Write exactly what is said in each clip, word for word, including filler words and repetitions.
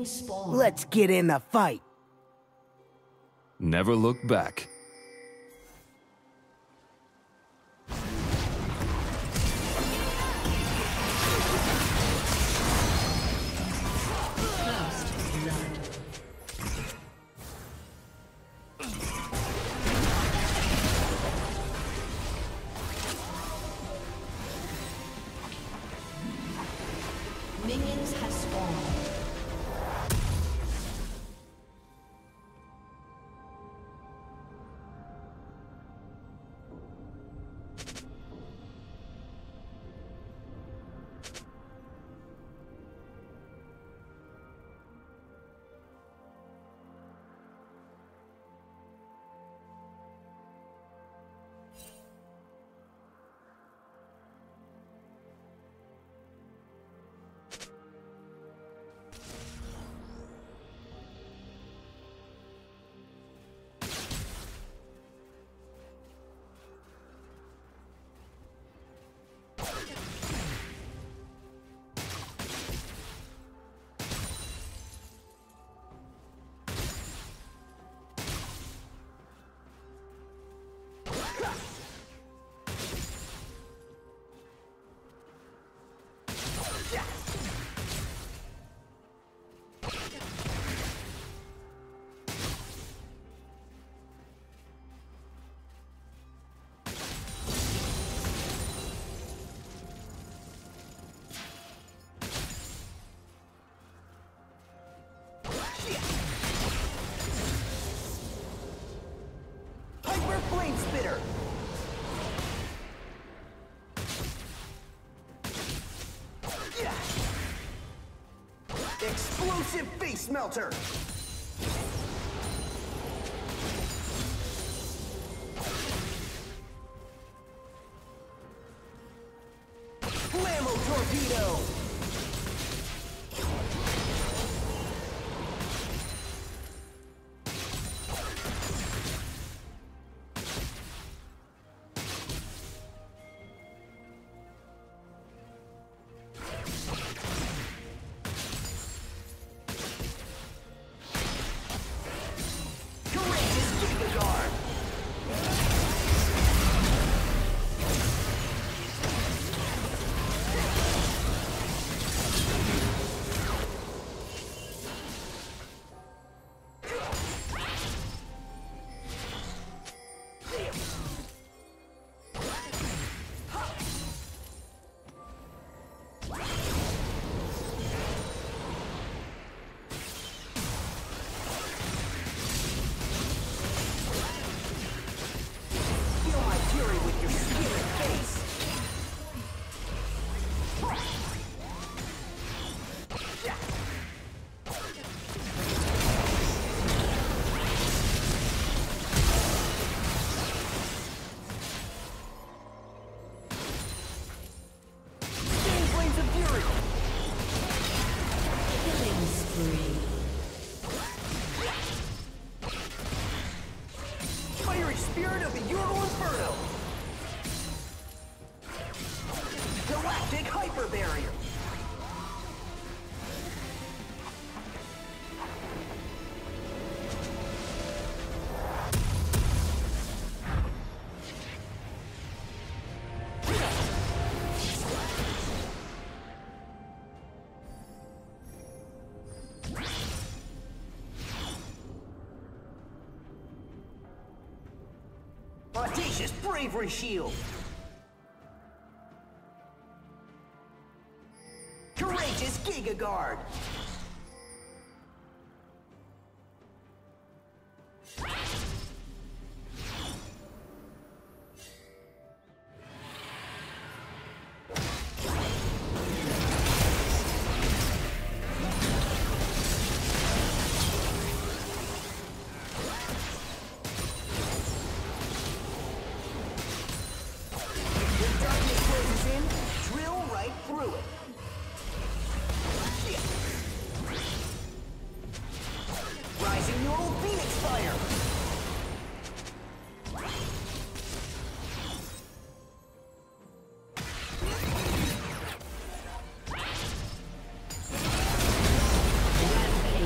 Minions spawn. Let's get in the fight. Never look back. Minions have spawned. Explosive face melter! Blammo torpedo! Spirit of the Ural Inferno! Galactic Hyper Barrier! Audacious Bravery Shield! Courageous Giga Guard! Rampage.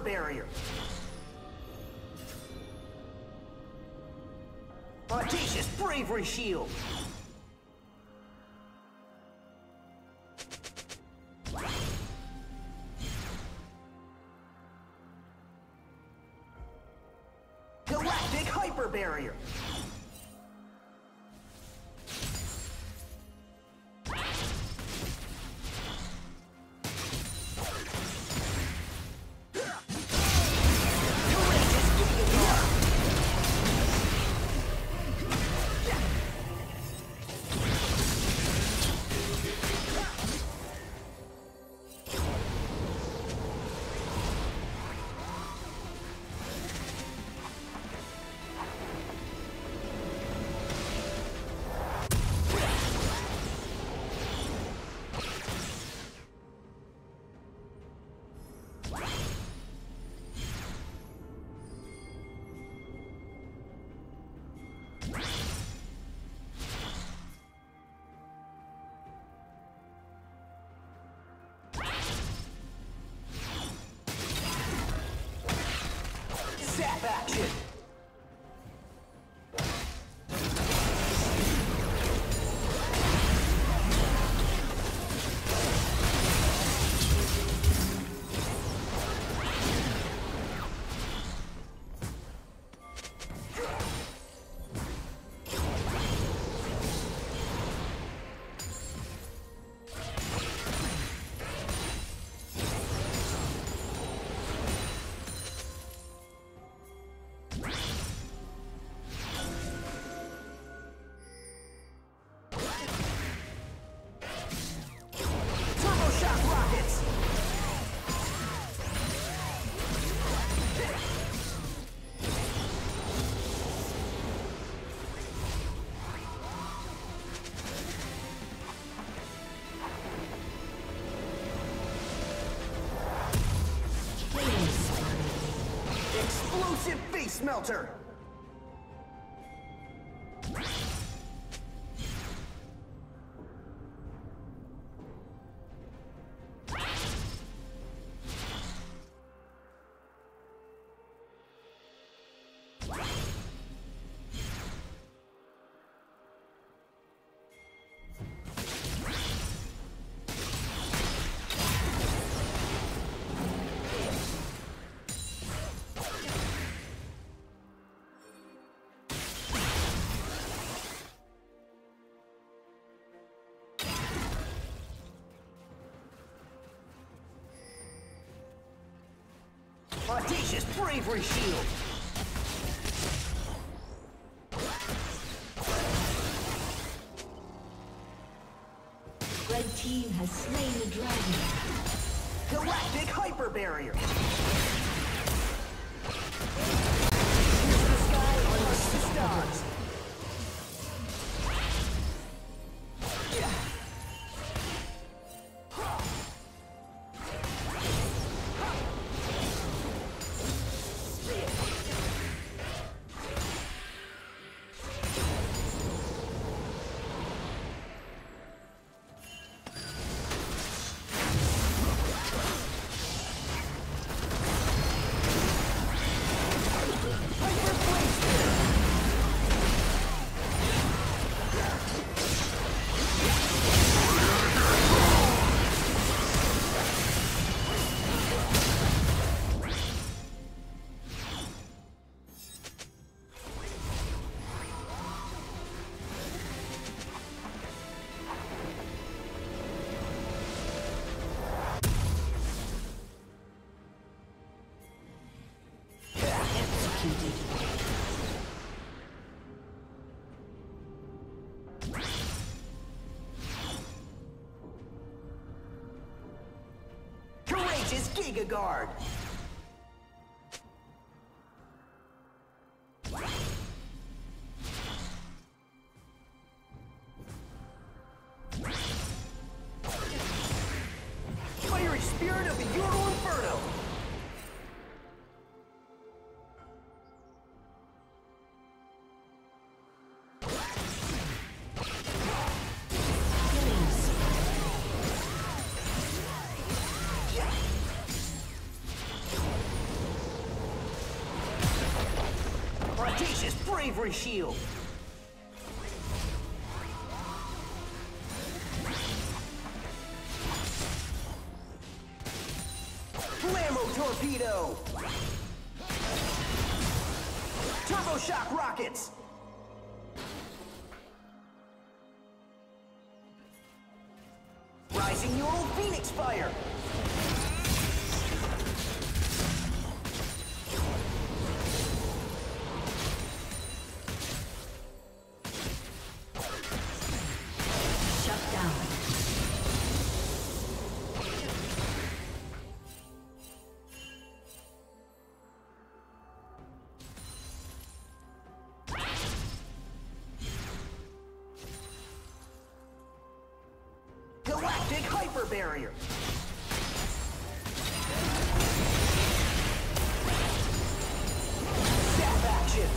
barrier. Audacious bravery shield. Galactic hyper barrier. Zap action! Explosive face melter! Audacious bravery shield! Red team has slain the dragon. Galactic hyper barrier! Here's the sky, unleash the stars! Courageous Giga Guard! Fiery Spirit of the Ural Inferno! Audacious bravery shield. Blammo torpedo. Turbo shock rockets. Rising neural phoenix fire. Galactic hyper barrier. Zap action.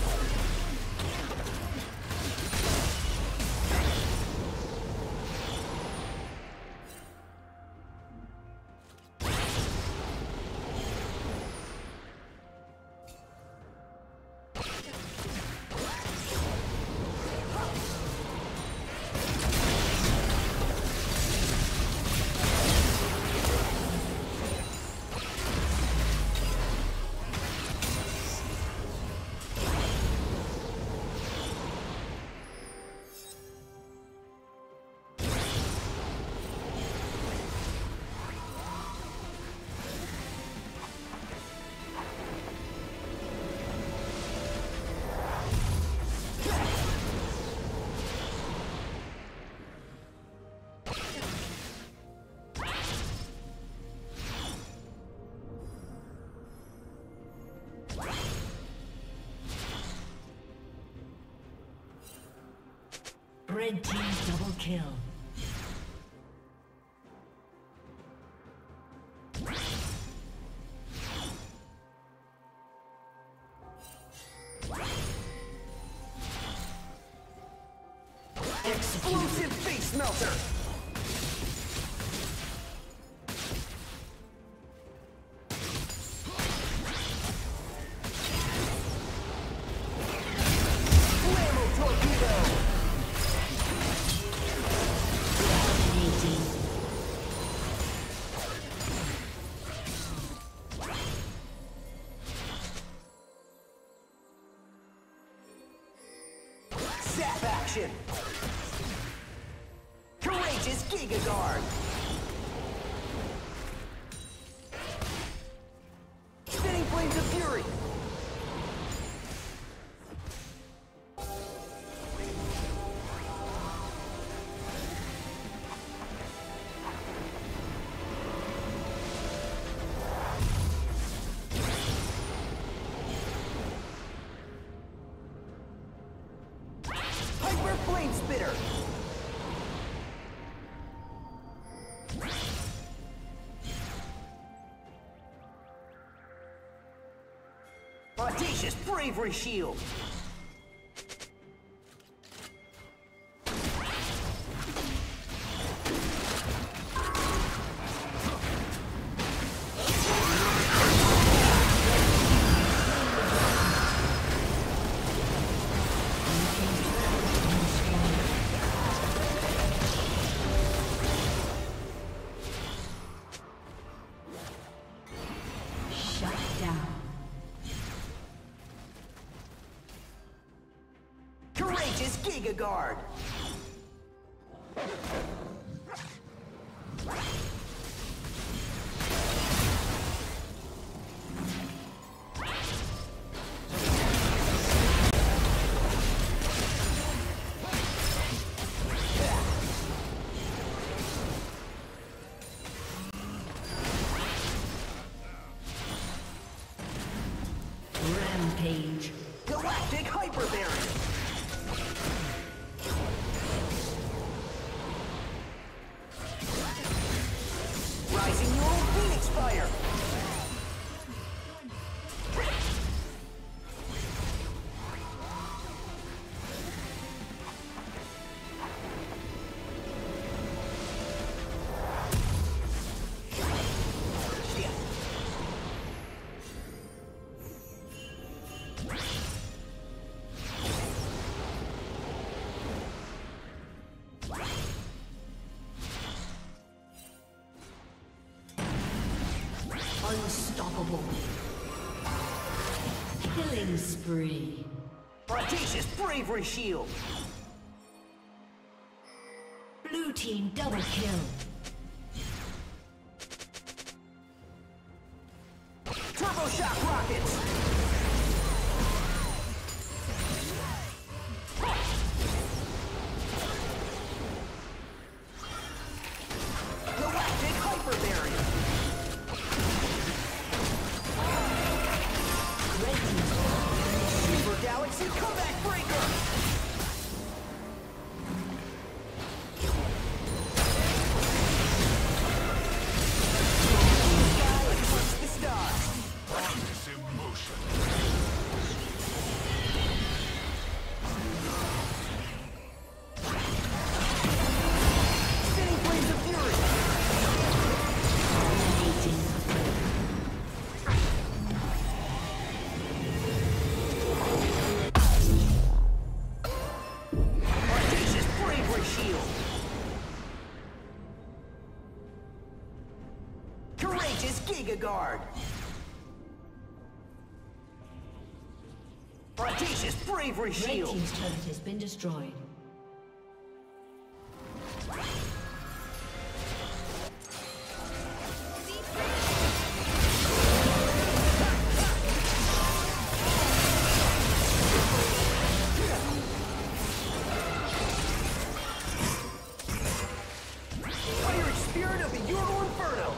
Red team double kill. Explosive face melter. Blammo torpedo. Zap action. Courageous Giga Guard. Spinning flames of fury. Hyper flame spitter. Audacious bravery shield. Shut down. Courageous Giga Guard. Rampage. Galactic hyper barrier. Rising neural phoenix fire. Unstoppable. Killing spree. Audacious bravery shield. Blue team double kill. Turbo shock rockets. Galactic hyper barrier. Super galaxy comeback breaker. Guard. Audacious bravery shield. Red team's turret has been destroyed. Fiery spirit of the Ural Inferno.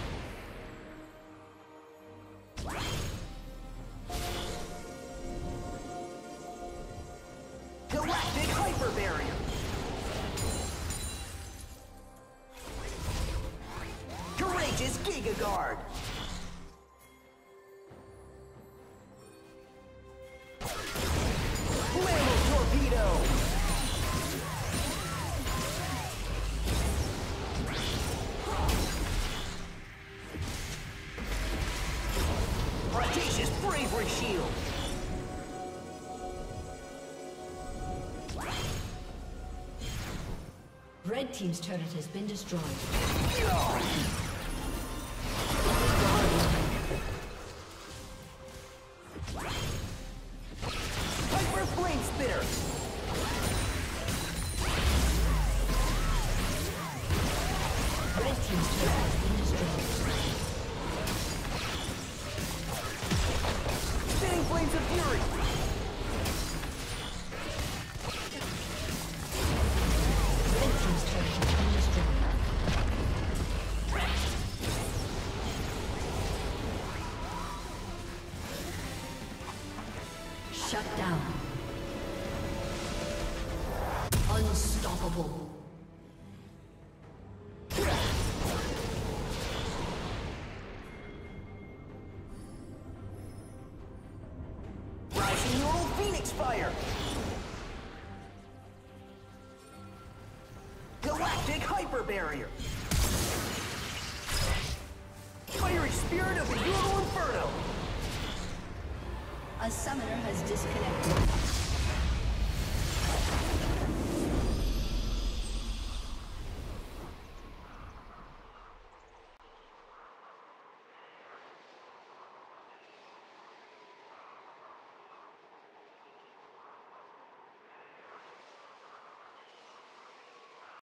Galactic hyper barrier. Courageous Giga Guard. Whale torpedo. Audacious bravery shield. Red team's turret has been destroyed. Hyper flame spitter. Red team's turret has been destroyed. Spinning flames of fury. Shut down. Unstoppable. Rising Neural Phoenix Fire. Galactic hyper barrier. Fiery spirit of the Ural Inferno. A summoner has disconnected.